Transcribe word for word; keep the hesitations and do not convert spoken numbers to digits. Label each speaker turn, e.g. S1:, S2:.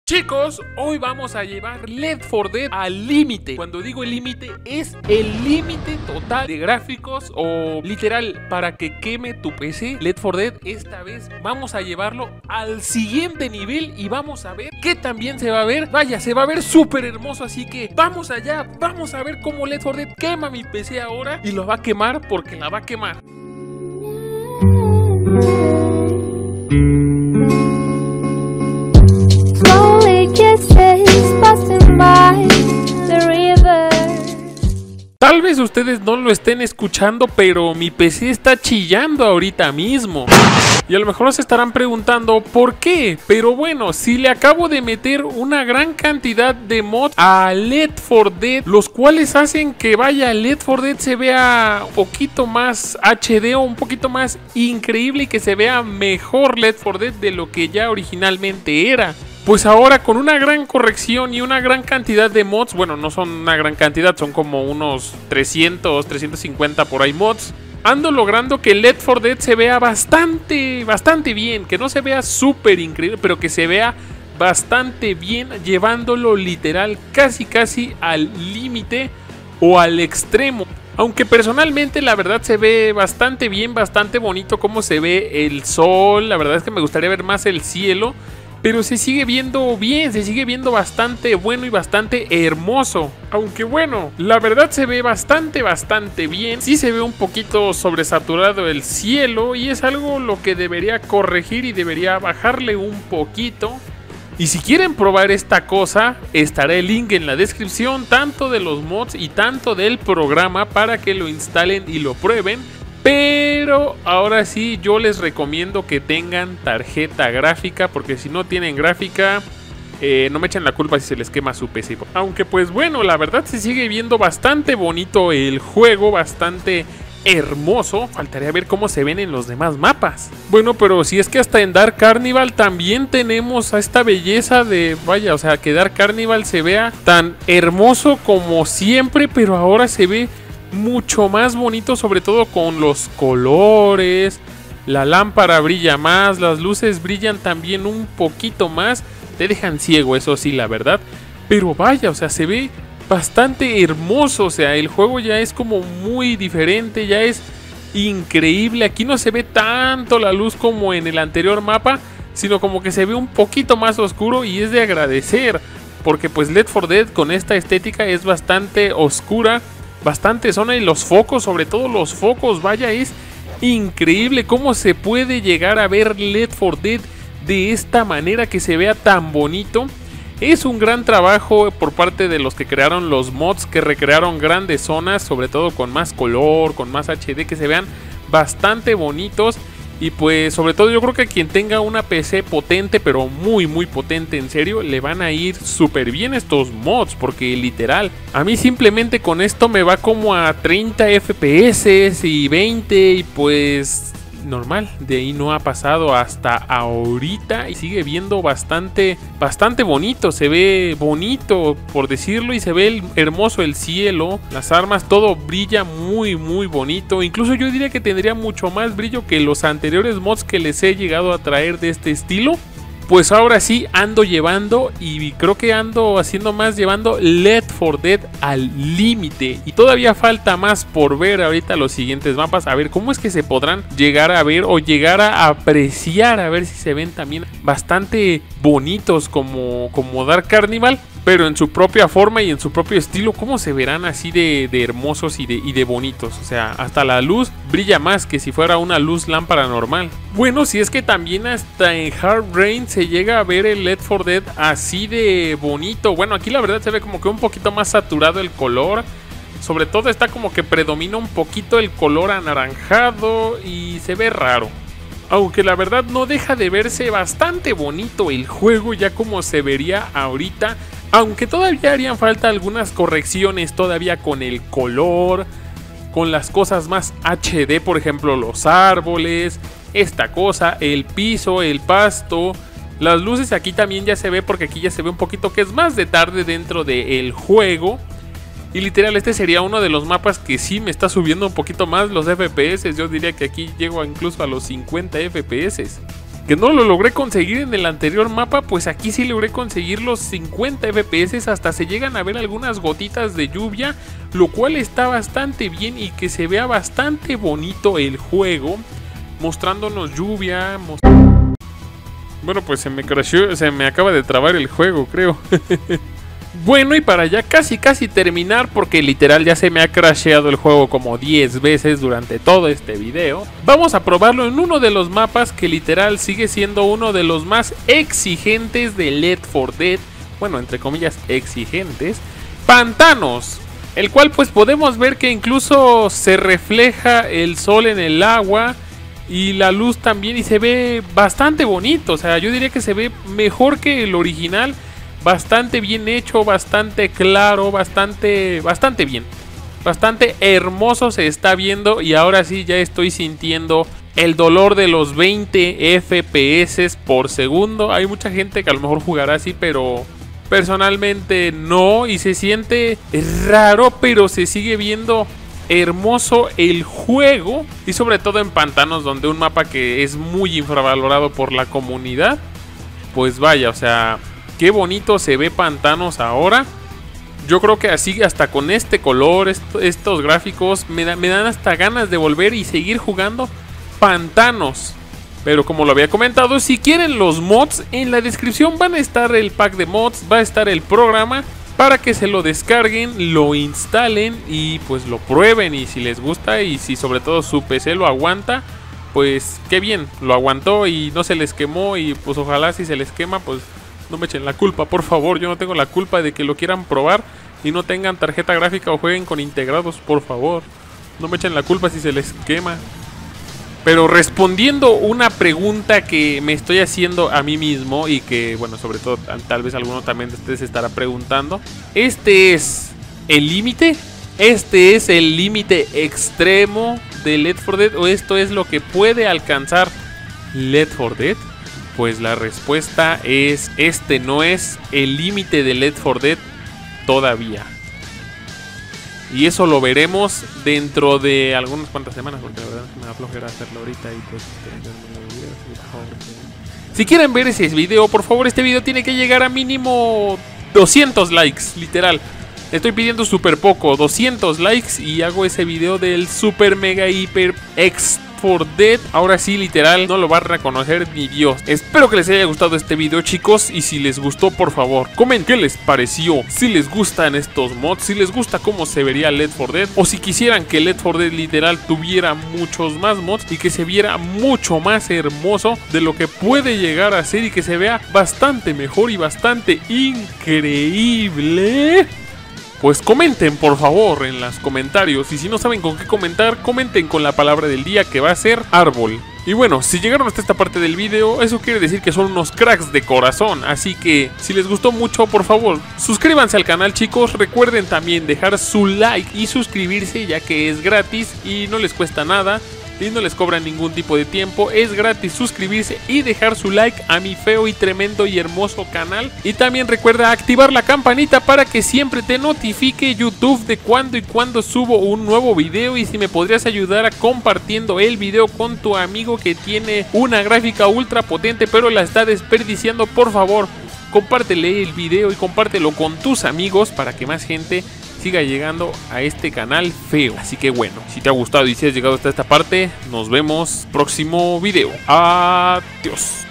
S1: Chicos, hoy vamos a llevar Left four Dead al límite. Cuando digo el límite, es el límite total de gráficos o literal para que queme tu P C. Left four Dead, esta vez vamos a llevarlo al siguiente nivel y vamos a ver qué también se va a ver. Vaya, se va a ver súper hermoso, así que vamos allá, vamos a ver cómo Left four Dead quema mi P C ahora y lo va a quemar porque la va a quemar. Tal vez ustedes no lo estén escuchando, pero mi P C está chillando ahorita mismo. Y a lo mejor se estarán preguntando ¿por qué? Pero bueno, si le acabo de meter una gran cantidad de mods a Left four Dead, los cuales hacen que vaya Left four Dead se vea un poquito más H D o un poquito más increíble y que se vea mejor Left four Dead de lo que ya originalmente era. Pues ahora con una gran corrección y una gran cantidad de mods, bueno, no son una gran cantidad, son como unos trescientos, trescientos cincuenta por ahí mods, ando logrando que Left four Dead se vea bastante, bastante bien, que no se vea súper increíble, pero que se vea bastante bien, llevándolo literal casi casi al límite o al extremo. Aunque personalmente la verdad se ve bastante bien, bastante bonito cómo se ve el sol, la verdad es que me gustaría ver más el cielo. Pero se sigue viendo bien, se sigue viendo bastante bueno y bastante hermoso. Aunque bueno, la verdad se ve bastante, bastante bien. Sí se ve un poquito sobresaturado el cielo y es algo lo que debería corregir y debería bajarle un poquito. Y si quieren probar esta cosa, estará el link en la descripción, tanto de los mods y tanto del programa para que lo instalen y lo prueben. Pero ahora sí yo les recomiendo que tengan tarjeta gráfica, porque si no tienen gráfica eh, no me echen la culpa si se les quema su P C. Aunque pues bueno, la verdad se sigue viendo bastante bonito el juego, bastante hermoso. Faltaría ver cómo se ven en los demás mapas. Bueno, pero si es que hasta en Dark Carnival también tenemos a esta belleza de, vaya, o sea, que Dark Carnival se vea tan hermoso como siempre, pero ahora se ve mucho más bonito, sobre todo con los colores. La lámpara brilla más, las luces brillan también un poquito más. Te dejan ciego, eso sí, la verdad. Pero vaya, o sea, se ve bastante hermoso. O sea, el juego ya es como muy diferente, ya es increíble. Aquí no se ve tanto la luz como en el anterior mapa, sino como que se ve un poquito más oscuro y es de agradecer. Porque pues Left four Dead con esta estética es bastante oscura, bastante zona, y los focos, sobre todo los focos, vaya, es increíble cómo se puede llegar a ver Left four Dead de esta manera, que se vea tan bonito. Es un gran trabajo por parte de los que crearon los mods, que recrearon grandes zonas, sobre todo con más color, con más H D, que se vean bastante bonitos. Y pues sobre todo yo creo que quien tenga una P C potente, pero muy muy potente en serio, le van a ir súper bien estos mods, porque literal, a mí simplemente con esto me va como a treinta F P S y veinte y pues normal. De ahí no ha pasado hasta ahorita y sigue viendo bastante, bastante bonito. Se ve bonito, por decirlo, y se ve el, hermoso el cielo, las armas, todo brilla muy muy bonito. Incluso yo diría que tendría mucho más brillo que los anteriores mods que les he llegado a traer de este estilo. Pues ahora sí ando llevando, y creo que ando haciendo más, llevando Left four Dead al límite. Y todavía falta más por ver ahorita los siguientes mapas. A ver cómo es que se podrán llegar a ver o llegar a apreciar. A ver si se ven también bastante bonitos como, como Dark Carnival, pero en su propia forma y en su propio estilo. Cómo se verán así de, de hermosos y de, y de bonitos. O sea, hasta la luz brilla más que si fuera una luz lámpara normal. Bueno, si es que también hasta en Hard Rain se llega a ver el Left four Dead así de bonito. Bueno, aquí la verdad se ve como que un poquito más saturado el color. Sobre todo está como que predomina un poquito el color anaranjado y se ve raro. Aunque la verdad no deja de verse bastante bonito el juego, ya como se vería ahorita. Aunque todavía harían falta algunas correcciones todavía con el color, con las cosas más H D, por ejemplo los árboles, esta cosa, el piso, el pasto. Las luces aquí también ya se ve, porque aquí ya se ve un poquito que es más de tarde dentro del juego. Y literal este sería uno de los mapas que sí me está subiendo un poquito más los F P S. Yo diría que aquí llego incluso a los cincuenta F P S. que no lo logré conseguir en el anterior mapa, pues aquí sí logré conseguir los cincuenta F P S, hasta se llegan a ver algunas gotitas de lluvia, lo cual está bastante bien y que se vea bastante bonito el juego, mostrándonos lluvia. Most... Bueno, pues se me crashó, se me acaba de trabar el juego, creo. Bueno, y para ya casi casi terminar, porque literal ya se me ha crasheado el juego como diez veces durante todo este video, vamos a probarlo en uno de los mapas que literal sigue siendo uno de los más exigentes de Left four Dead, bueno, entre comillas exigentes, Pantanos, el cual pues podemos ver que incluso se refleja el sol en el agua y la luz también, y se ve bastante bonito. O sea, yo diría que se ve mejor que el original. Bastante bien hecho, bastante claro, bastante, bastante bien. Bastante hermoso se está viendo, y ahora sí ya estoy sintiendo el dolor de los veinte F P S por segundo. Hay mucha gente que a lo mejor jugará así, pero personalmente no, y se siente raro, pero se sigue viendo hermoso el juego, y sobre todo en Pantanos, donde un mapa que es muy infravalorado por la comunidad. Pues vaya, o sea, qué bonito se ve Pantanos ahora. Yo creo que así, hasta con este color, est estos gráficos, me, da, me dan hasta ganas de volver y seguir jugando Pantanos. Pero como lo había comentado, si quieren los mods, en la descripción van a estar el pack de mods, va a estar el programa para que se lo descarguen, lo instalen y pues lo prueben. Y si les gusta, y si sobre todo su P C lo aguanta, pues qué bien, lo aguantó y no se les quemó. Y pues ojalá, si se les quema, pues no me echen la culpa, por favor. Yo no tengo la culpa de que lo quieran probar y no tengan tarjeta gráfica o jueguen con integrados, por favor. No me echen la culpa si se les quema. Pero respondiendo una pregunta que me estoy haciendo a mí mismo, y que, bueno, sobre todo tal vez alguno también de ustedes se estará preguntando: ¿este es el límite? ¿Este es el límite extremo de Left four Dead? ¿O esto es lo que puede alcanzar Left four Dead? Pues la respuesta es: este no es el límite de Left four Dead todavía. Y eso lo veremos dentro de algunas cuantas semanas, porque la verdad es que me da flojera hacerlo ahorita. Y pues, si quieren ver ese video, por favor, este video tiene que llegar a mínimo doscientos likes, literal. Estoy pidiendo súper poco, doscientos likes, y hago ese video del super mega hiper ex four Dead. Ahora sí, literal, no lo va a reconocer ni Dios. Espero que les haya gustado este video, chicos, y si les gustó, por favor, comenten qué les pareció, si les gustan estos mods, si les gusta cómo se vería Left four Dead, o si quisieran que Left four Dead literal tuviera muchos más mods y que se viera mucho más hermoso de lo que puede llegar a ser, y que se vea bastante mejor y bastante increíble. Pues comenten, por favor, en los comentarios. Y si no saben con qué comentar, comenten con la palabra del día, que va a ser árbol. Y bueno, si llegaron hasta esta parte del video, eso quiere decir que son unos cracks de corazón. Así que, si les gustó mucho, por favor, suscríbanse al canal, chicos. Recuerden también dejar su like y suscribirse, ya que es gratis y no les cuesta nada. Y no les cobran ningún tipo de tiempo. Es gratis suscribirse y dejar su like a mi feo y tremendo y hermoso canal. Y también recuerda activar la campanita para que siempre te notifique YouTube de cuando y cuando subo un nuevo video. Y si me podrías ayudar a compartiendo el video con tu amigo que tiene una gráfica ultra potente pero la está desperdiciando, por favor, compártele el video y compártelo con tus amigos para que más gente siga llegando a este canal feo. Así que bueno, si te ha gustado y si has llegado hasta esta parte, nos vemos próximo video. Adiós.